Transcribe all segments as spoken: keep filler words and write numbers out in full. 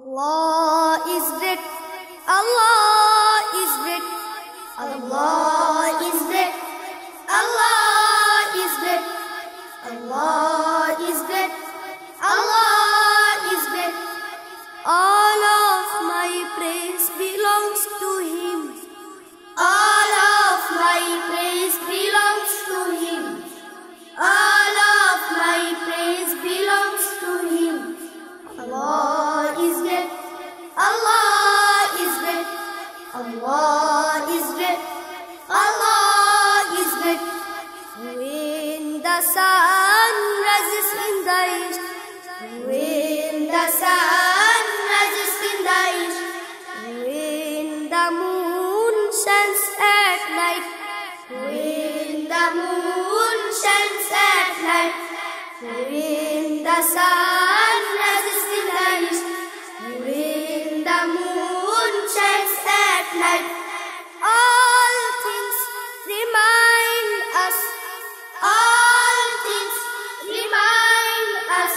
Allah is great, Allah is great, Allah is great, Allah is great, Allah is great, Allah is great. All of my praise belongs to Him. All of my praise belongs to Him. All of my praise belongs to Him. Allah is great, Allah is great, Allah is great, Allah is great. When the sun rises in the east, when the sun rises in the east, when the moon shines at night, when the moon shines at night, when the sun rises in the east, when the moon shines at night, all things remind us, all things remind us,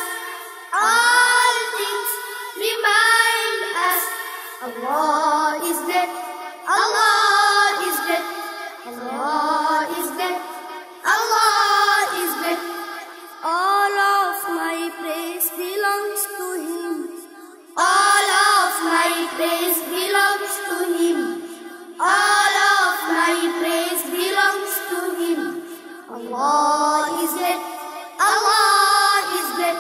all things remind us. Allah is great, Allah is great, Allah is great, Allah is great. All of my praise belongs to Him. All of my praise belongs to Him. All of my praise belongs to Him. Allah is great, Allah is great,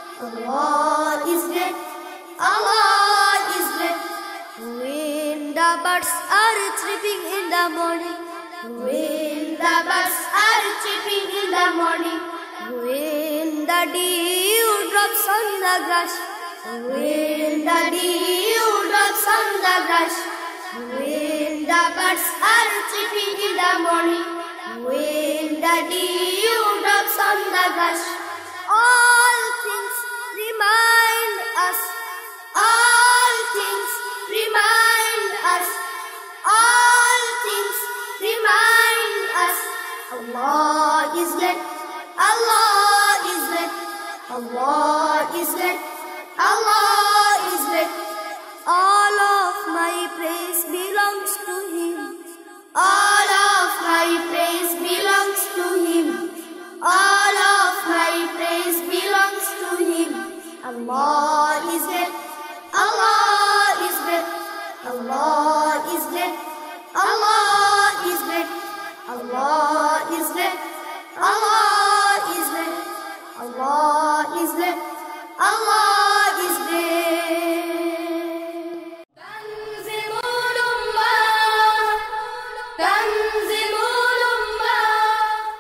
Allah is great, Allah is great. When the birds are chirping in the morning, when the birds are chirping in the morning, when the dew drops on the grass, when the dew drops on the grass, when the birds are chirping in the morning, when the dew drops on the grass, all things remind us, all things remind us, all things remind us. Allah is great, Allah is great, Allah is great, Allah